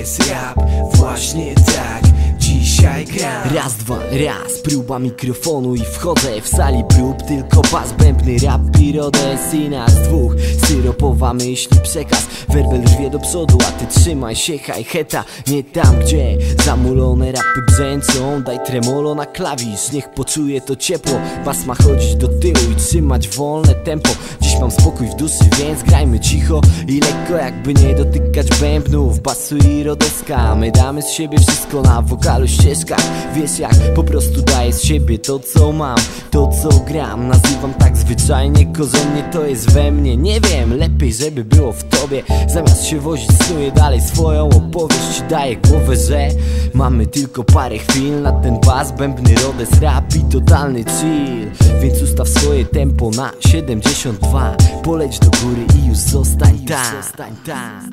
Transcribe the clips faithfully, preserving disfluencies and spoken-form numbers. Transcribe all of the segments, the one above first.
rodez, rap, właśnie tak dzisiaj gram. Raz, dwa, raz, próba mikrofonu i wchodzę w sali prób. Tylko bas, bębny, rap i rodez i nas dwóch. Syropowa myśli, przekaz, werbel rwie do przodu, a ty trzymaj się hi-hata. Nie tam, gdzie zamulone rapy brzęczą. Daj tremolo na klawisz, niech poczuje to ciepło. Bas ma chodzić do tyłu i trzymać wolne tempo. Dziś mam spokój w duszy, więc grajmy cicho i lekko, jakby nie dotykać bębnów, basu i rodeska. My damy z siebie wszystko na wokalu, ścieżkach. Wiesz jak, po prostu daję z siebie to co mam, to co gram. Nazywam tak zwyczajnie, korzenie to jest we mnie. Nie wiem, lepiej żeby było w tobie. Zamiast się wozić, snuję dalej swoją opowieść. Daję głowę, że mamy tylko parę chwil na ten bas, bębny, rodes, rap i totalny chill. Więc ustaw swoje tempo na siedemdziesiąt dwa. Poleć do góry i już zostań tam.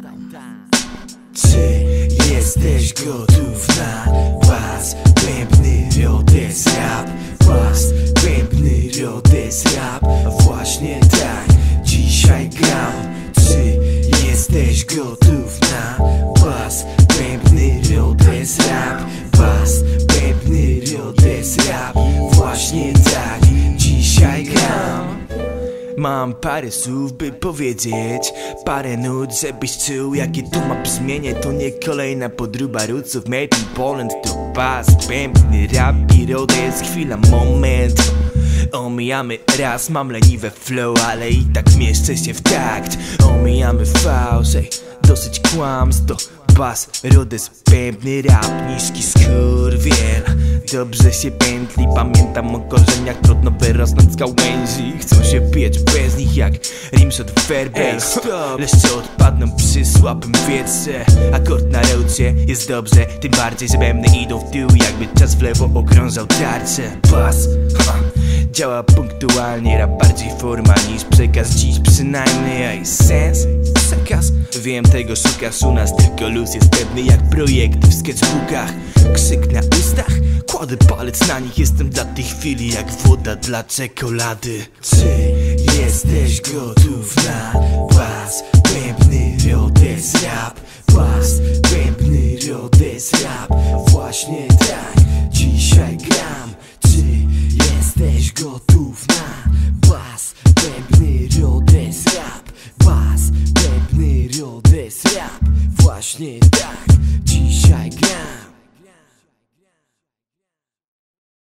Czy jesteś gotów na bas, bębny, rodes, rap? Bas, bębny, rodes, rap, właśnie tak dzisiaj gram. Czy jesteś gotów na bas, bębny, rodes, rap? Bas, bębny, rodes, rap, właśnie tak dzisiaj gram. Mam parę słów, by powiedzieć, parę nut, żebyś czuł, jakie to ma brzmienie. To nie kolejna podróba rootsów, made in Poland. To bas, bębny, rap i rodes, chwila, moment. Omijamy raz, mam leniwe flow, ale i tak mieszczę się w takt. Omijamy fałsz, ej, dosyć kłamstw. To bas, rodes, bębny, rap, niski skurwiel. Dobrze się pętli, pamiętam o korzeniach. Trudno wyrosnąć z gałęzi, chcą się pieć bez nich jak rimshot verbal. Leszcze odpadną przy słabym wietrze. Akord na rocie jest dobrze, tym bardziej, że bębny idą w tył, jakby czas w lewo okrążał tarczę. Bas, ha, działa punktualnie, rap bardziej forma niż przekaz. Dziś przynajmniej, a jest sens? Przekaz? Wiem, tego szukasz u nas, tylko luz jest pewny jak projekty w sketchbookach. Krzyk na ustach, kładę palec na nich, jestem dla tej chwili jak woda dla czekolady. Czy jesteś gotów na bas, bębny, rodes, rap? Bas, bębny, rodes, rap, właśnie tak dzisiaj gram. Czy jesteś gotów na bas, bębny, rodes, rap? Bas, bębny, rodes, rap, właśnie tak dzisiaj gram.